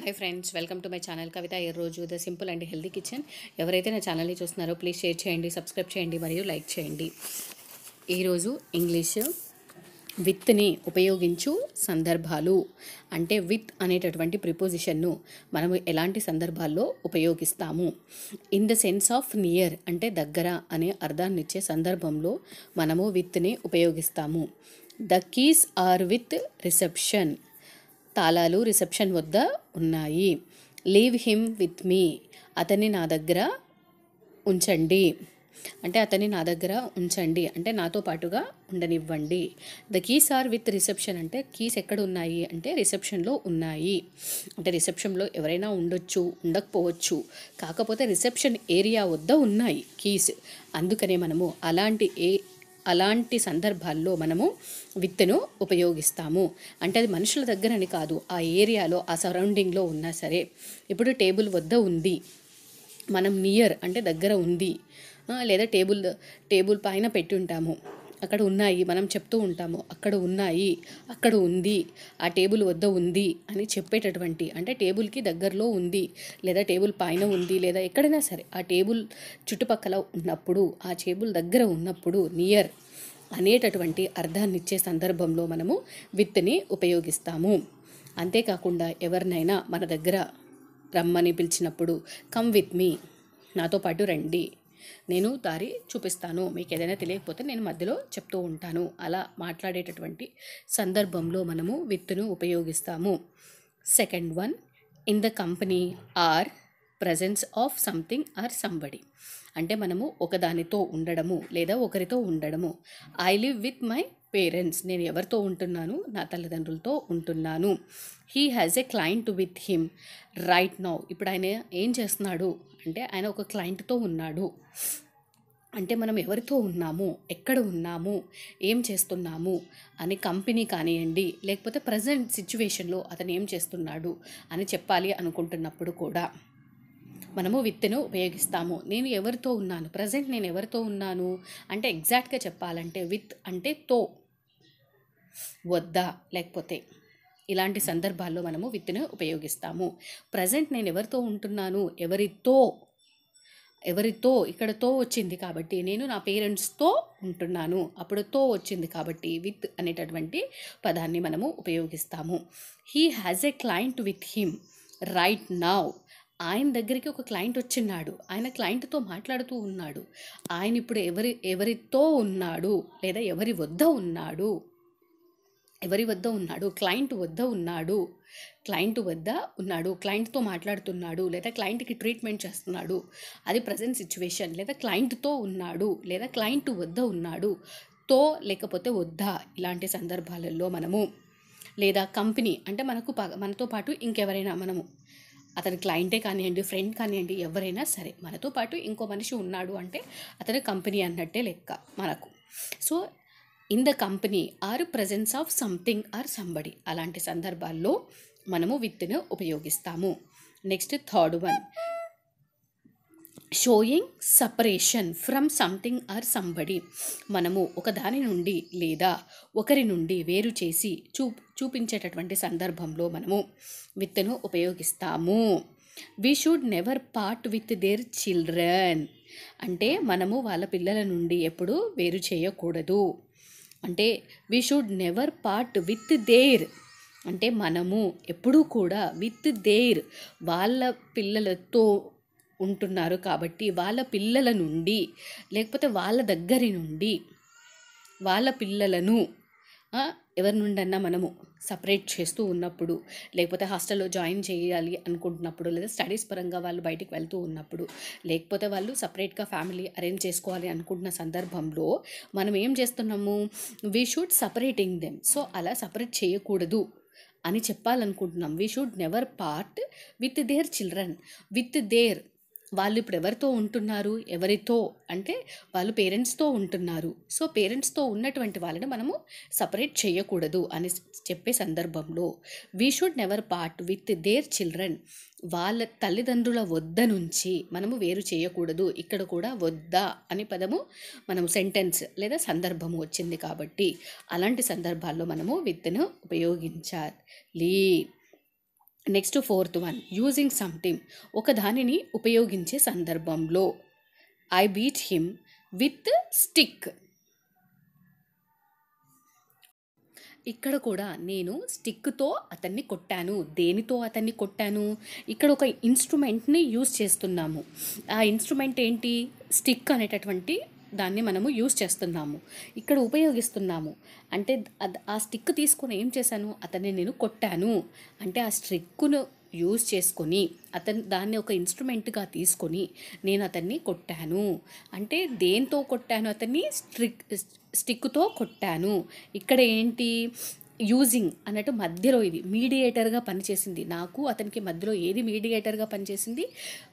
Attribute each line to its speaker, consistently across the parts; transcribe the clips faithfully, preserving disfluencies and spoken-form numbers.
Speaker 1: Hi friends, welcome to my channel Kavitha. ఈ రోజు the simple and healthy kitchen. ఎవరైతే నా ఛానల్ని చూస్తున్నారో ప్లీజ్ షేర్ చేయండి, సబ్స్క్రైబ్ చేయండి మరియు లైక్ చేయండి. ఈరోజు ఇంగ్లీష్ విత్ని ఉపయోగించు సందర్భాలు అంటే విత్ అనేటటువంటి ప్రిపోజిషన్ను మనము ఎలాంటి సందర్భాల్లో ఉపయోగిస్తాము. In the sense of near అంటే దగ్గర అనే అర్థాన్ని ఇచ్చే సందర్భంలో మనము విత్ని ఉపయోగిస్తాము. The keys are with reception, తాళాలు రిసెప్షన్ వద్ద ఉన్నాయి. లీవ్ హిమ్ విత్ మీ, అతన్ని నా దగ్గర ఉంచండి అంటే అతన్ని నా దగ్గర ఉంచండి అంటే నాతో పాటుగా ఉండనివ్వండి. The keys are with reception అంటే కీస్ ఎక్కడ ఉన్నాయి అంటే రిసెప్షన్లో ఉన్నాయి. అంటే రిసెప్షన్లో ఎవరైనా ఉండొచ్చు, ఉండకపోవచ్చు, కాకపోతే రిసెప్షన్ ఏరియా వద్ద ఉన్నాయి కీస్. అందుకనే మనము అలాంటి ఏ అలాంటి సందర్భాల్లో మనము విత్తును ఉపయోగిస్తాము. అంటే అది మనుషుల దగ్గరని కాదు, ఆ ఏరియాలో ఆ సరౌండింగ్లో ఉన్నా సరే. ఇప్పుడు టేబుల్ వద్ద ఉంది, మనం నియర్ అంటే దగ్గర ఉంది, లేదా టేబుల్ టేబుల్ పైన పెట్టి ఉంటాము, అక్కడ ఉన్నాయి మనం చెప్తూ ఉంటాము, అక్కడ ఉన్నాయి, అక్కడ ఉంది, ఆ టేబుల్ వద్ద ఉంది అని చెప్పేటటువంటి అంటే టేబుల్కి దగ్గరలో ఉంది లేదా టేబుల్ పైన ఉంది లేదా ఎక్కడైనా సరే ఆ టేబుల్ చుట్టుపక్కల ఉన్నప్పుడు, ఆ టేబుల్ దగ్గర ఉన్నప్పుడు నియర్ అనేటటువంటి అర్థాన్ని ఇచ్చే సందర్భంలో మనము విత్ని ఉపయోగిస్తాము. అంతేకాకుండా ఎవరినైనా మన దగ్గర రమ్మని పిలిచినప్పుడు కమ్ విత్ మీ, నాతో పాటు రండి, నేను దారి చూపిస్తాను, మీకు ఏదైనా తెలియకపోతే నేను మధ్యలో చెప్తూ ఉంటాను, అలా మాట్లాడేటటువంటి సందర్భంలో మనము విత్తును ఉపయోగిస్తాము. Second one, in the company or presence of something or somebody అంటే మనము ఒకదానితో ఉండడము లేదా ఒకరితో ఉండడము. I live with my parents, నేను ఎవరితో ఉంటున్నాను, నా తల్లిదండ్రులతో ఉంటున్నాను. He has a client with him right now, ఇప్పుడు ఆయన ఏం చేస్తున్నాడు అంటే ఆయన ఒక క్లయింట్తో ఉన్నాడు. అంటే మనం ఎవరితో ఉన్నాము, ఎక్కడ ఉన్నాము, ఏం చేస్తున్నాము అని కంపెనీ కానివ్వండి లేకపోతే ప్రజెంట్ సిచ్యువేషన్లో అతను ఏం చేస్తున్నాడు అని చెప్పాలి అనుకుంటున్నప్పుడు కూడా మనము విత్తును ఉపయోగిస్తాము. నేను ఎవరితో ఉన్నాను, ప్రజెంట్ నేను ఎవరితో ఉన్నాను అంటే ఎగ్జాక్ట్గా చెప్పాలంటే విత్ అంటే తో, వద్దా, లేకపోతే ఇలాంటి సందర్భాల్లో మనము విత్తును ఉపయోగిస్తాము. ప్రజెంట్ నేను ఎవరితో ఉంటున్నాను, ఎవరితో ఎవరితో ఇక్కడ తో వచ్చింది కాబట్టి నేను నా పేరెంట్స్తో ఉంటున్నాను, అప్పుడు తో వచ్చింది కాబట్టి విత్ అనేటటువంటి పదాన్ని మనము ఉపయోగిస్తాము. He has a client with him right now, ఆయన దగ్గరికి ఒక క్లయింట్ వచ్చిన్నాడు, ఆయన క్లయింట్తో మాట్లాడుతూ ఉన్నాడు. ఆయన ఇప్పుడు ఎవరి ఎవరితో ఉన్నాడు లేదా ఎవరి వద్ద ఉన్నాడు ఎవరి వద్ద ఉన్నాడు క్లయింట్ వద్ద ఉన్నాడు క్లయింట్ వద్ద ఉన్నాడు క్లయింట్తో మాట్లాడుతున్నాడు లేదా క్లయింట్కి ట్రీట్మెంట్ చేస్తున్నాడు, అది ప్రజెంట్ సిచ్యువేషన్. లేదా క్లయింట్తో ఉన్నాడు లేదా క్లయింట్ వద్ద ఉన్నాడు, తో లేకపోతే వద్దా ఇలాంటి సందర్భాలలో మనము. లేదా కంపెనీ అంటే మనకు మనతో పాటు ఇంకెవరైనా, మనము అతని క్లయింటే కానివ్వండి, ఫ్రెండ్ కానివ్వండి, ఎవరైనా సరే మనతో పాటు ఇంకో మనిషి ఉన్నాడు అంటే అతని కంపెనీ అన్నట్టే లెక్క మనకు. So in the company or presence of something or somebody అలాంటి సందర్భాల్లో మనము విత్తును ఉపయోగిస్తాము. Next third one, showing separation from something or somebody, మనము ఒక దాని నుండి లేదా ఒకరి నుండి వేరు చేసి చూ చూపించేటటువంటి సందర్భంలో మనము విత్తును ఉపయోగిస్తాము. We should never part with their children అంటే మనము వాళ్ళ పిల్లల నుండి ఎప్పుడు వేరు చేయకూడదు. అంటే we should never part with their అంటే మనము ఎప్పుడూ కూడా విత్ దేర్ వాళ్ళ పిల్లలతో ఉంటున్నారు కాబట్టి వాళ్ళ పిల్లల నుండి లేకపోతే వాళ్ళ దగ్గరి నుండి వాళ్ళ పిల్లలను ఎవరి నుండన్నా మనము సపరేట్ చేస్తూ ఉన్నప్పుడు, లేకపోతే హాస్టల్లో జాయిన్ చేయాలి అనుకుంటున్నప్పుడు, లేదా స్టడీస్ పరంగా వాళ్ళు బయటికి వెళ్తూ ఉన్నప్పుడు, లేకపోతే వాళ్ళు సపరేట్గా ఫ్యామిలీ అరేంజ్ చేసుకోవాలి అనుకుంటున్న సందర్భంలో మనం ఏం చేస్తున్నాము, we should separating them. So అలా సపరేట్ చేయకూడదు అని చెప్పాలనుకుంటున్నాం. We should never part with their children with their వాళ్ళు ఇప్పుడు ఎవరితో ఉంటున్నారు, ఎవరితో అంటే వాళ్ళు పేరెంట్స్తో ఉంటున్నారు. సో పేరెంట్స్తో ఉన్నటువంటి వాళ్ళని మనము సపరేట్ చేయకూడదు అని చెప్పే సందర్భంలో we should never part with their children, వాళ్ళ తల్లిదండ్రుల వద్ద నుంచి మనము వేరు చేయకూడదు. ఇక్కడ కూడా వద్దా అనే పదము మనము సెంటెన్స్ లేదా సందర్భము వచ్చింది కాబట్టి అలాంటి సందర్భాల్లో మనము విత్తును ఉపయోగించాలి. Next fourth one, using something, ఒక దానిని ఉపయోగించే సందర్భంలో. I beat him with stick. ఇక్కడ కూడా నేను స్టిక్తో అతన్ని కొట్టాను. దేనితో అతన్ని కొట్టాను? ఇక్కడ ఒక ఇన్స్ట్రుమెంట్ని యూజ్ చేస్తున్నాము. ఆ ఇన్స్ట్రుమెంట్ ఏంటి? స్టిక్ అనేటటువంటి దాన్ని మనము యూజ్ చేస్తున్నాము, ఇక్కడ ఉపయోగిస్తున్నాము. అంటే ఆ స్టిక్ తీసుకొని ఏం చేశాను? అతన్ని నేను కొట్టాను. అంటే ఆ స్టిక్ను యూజ్ చేసుకొని అతను దాన్ని ఒక ఇన్స్ట్రుమెంట్గా తీసుకొని నేను అతన్ని కొట్టాను. అంటే దేంతో కొట్టాను? అతన్ని స్ట్రిక్ స్టిక్తో కొట్టాను. ఇక్కడ ఏంటి? యూజింగ్ అన్నట్టు మధ్యలో ఇది మీడియేటర్గా పనిచేసింది. నాకు అతనికి మధ్యలో ఏది మీడియేటర్గా పనిచేసింది?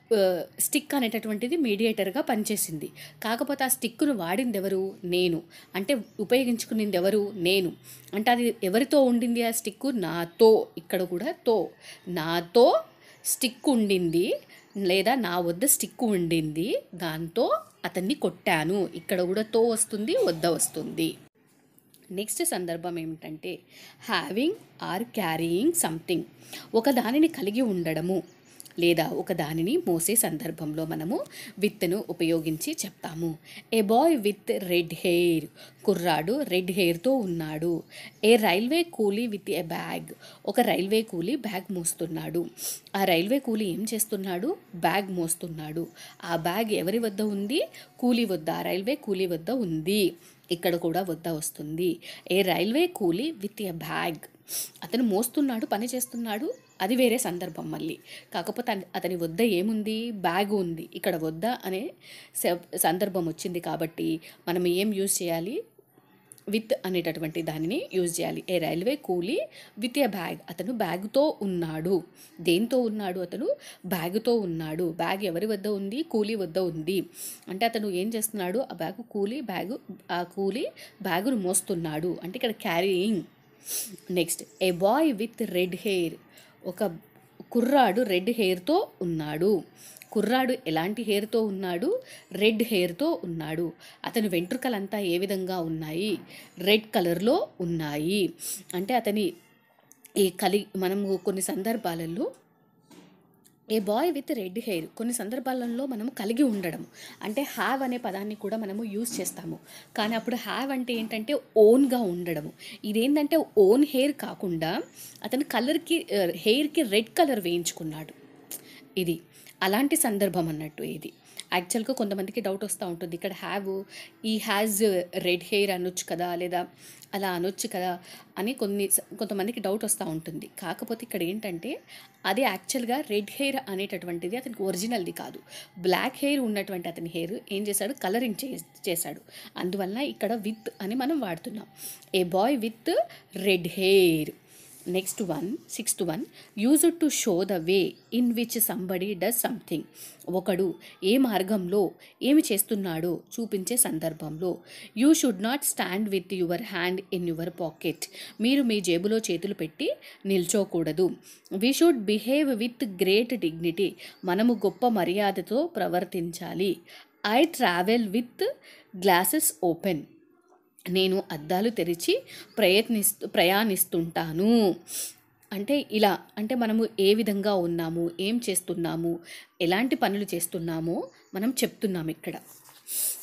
Speaker 1: స్టిక్ అనేటటువంటిది మీడియేటర్గా పనిచేసింది. కాకపోతే ఆ స్టిక్ను వాడింది ఎవరు? నేను. అంటే ఉపయోగించుకునింది ఎవరు? నేను. అంటే అది ఎవరితో ఉండింది ఆ స్టిక్? నాతో. ఇక్కడ కూడా తో, నాతో స్టిక్ ఉండింది, లేదా నా వద్ద స్టిక్ ఉండింది, దాంతో అతన్ని కొట్టాను. ఇక్కడ కూడా తో వస్తుంది, వద్ద వస్తుంది. నెక్స్ట్ సందర్భం ఏమిటంటే హ్యావింగ్ ఆర్ క్యారీయింగ్ సంథింగ్, ఒక దానిని కలిగి ఉండడము లేదా ఒక దానిని మోసే సందర్భంలో మనము విత్ను ఉపయోగించి చెప్తాము. A boy with red hair, కుర్రాడు రెడ్ హెయిర్తో ఉన్నాడు. A railway coolie with a bag, ఒక రైల్వే కూలీ బ్యాగ్ మోస్తున్నాడు. ఆ రైల్వే కూలీ ఏం చేస్తున్నాడు? బ్యాగ్ మోస్తున్నాడు. ఆ బ్యాగ్ ఎవరి వద్ద ఉంది? కూలీ వద్ద. ఆ రైల్వే కూలీ వద్ద ఉంది. ఇక్కడ కూడా వద్ద వస్తుంది. A railway coolie with a bag, అతను మోస్తున్నాడు, పని చేస్తున్నాడు, అది వేరే సందర్భం మళ్ళీ. కాకపోతే అతని వద్ద ఏముంది? బ్యాగ్ ఉంది. ఇక్కడ వద్ద అనే సందర్భం వచ్చింది కాబట్టి మనం ఏం యూజ్ చేయాలి? విత్ అనేటటువంటి దానిని యూజ్ చేయాలి. A railway coolie with a bag, అతను బ్యాగుతో ఉన్నాడు. దేంతో ఉన్నాడు? అతను బ్యాగుతో ఉన్నాడు. బ్యాగ్ ఎవరి వద్ద ఉంది? కూలీ వద్ద ఉంది. అంటే అతను ఏం చేస్తున్నాడు? ఆ బ్యాగు కూలీ బ్యాగు ఆ కూలీ బ్యాగును మోస్తున్నాడు. అంటే ఇక్కడ carrying. Next a boy with red hair, ఒక కుర్రాడు రెడ్ హెయిర్తో ఉన్నాడు. కుర్రాడు ఎలాంటి హెయిర్తో ఉన్నాడు? రెడ్ హెయిర్తో ఉన్నాడు. అతని వెంట్రుకలంతా ఏ విధంగా ఉన్నాయి? రెడ్ కలర్లో ఉన్నాయి. అంటే అతని ఈ కలి మనము కొన్ని సందర్భాలలో a boy with red hair కొన్ని సందర్భాలలో మనము కలిగి ఉండడం, అంటే హ్యావ్ అనే పదాన్ని కూడా మనము యూజ్ చేస్తాము. కానీ అప్పుడు హ్యావ్ అంటే ఏంటంటే ఓన్గా ఉండడము. ఇదేంటంటే ఓన్ హెయిర్ కాకుండా అతని కలర్కి హెయిర్కి రెడ్ కలర్ వేయించుకున్నాడు. ఇది అలాంటి సందర్భం అన్నట్టు. ఇది యాక్చువల్గా కొంతమందికి డౌట్ వస్తూ ఉంటుంది, ఇక్కడ హ్యావ్ ఈ హ్యాజ్ రెడ్ హెయిర్ అనొచ్చు కదా, లేదా అలా అనొచ్చు కదా అని కొన్ని కొంతమందికి డౌట్ వస్తూ ఉంటుంది. కాకపోతే ఇక్కడ ఏంటంటే అది యాక్చువల్గా రెడ్ హెయిర్ అనేటటువంటిది అతనికి ఒరిజినల్ది కాదు. బ్లాక్ హెయిర్ ఉన్నటువంటి అతని హెయిర్ ఏం చేశాడు? కలరింగ్ చే చేశాడు అందువల్ల ఇక్కడ విత్ అని మనం వాడుతున్నాం. A boy with red hair. Next one, sixth one, use to show the way in which somebody does something, ఒకడు ఏ మార్గంలో ఏమి చేస్తున్నాడో చూపించే సందర్భంలో. You should not stand with your hand in your pocket, మీరు మీ జేబులో చేతులు పెట్టి నిల్చోకూడదు. We should behave with great dignity, మనము గొప్ప మర్యాదతో ప్రవర్తించాలి. I travel with glasses open, నేను అద్దాలు తెరిచి ప్రయత్నిస్తూ ప్రయాణిస్తుంటాను. అంటే ఇలా, అంటే మనము ఏ విధంగా ఉన్నాము, ఏం చేస్తున్నాము, ఎలాంటి పనులు చేస్తున్నామో మనం చెప్తున్నాము ఇక్కడ.